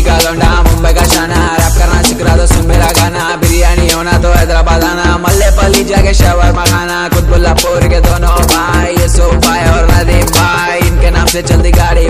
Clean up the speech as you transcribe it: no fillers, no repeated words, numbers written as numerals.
का लौंडा मुंबई का शाना, रैप करना सीख रहा तो सुन मेरा गाना, बिरयानी होना तो हैदराबाद आना, मल्ले पली जाके शवरमा खाना, कुतुबुल्लापुर के दोनों भाई यूसुफ भाई और नदीम भाई, इनके नाम से चलती गाड़ी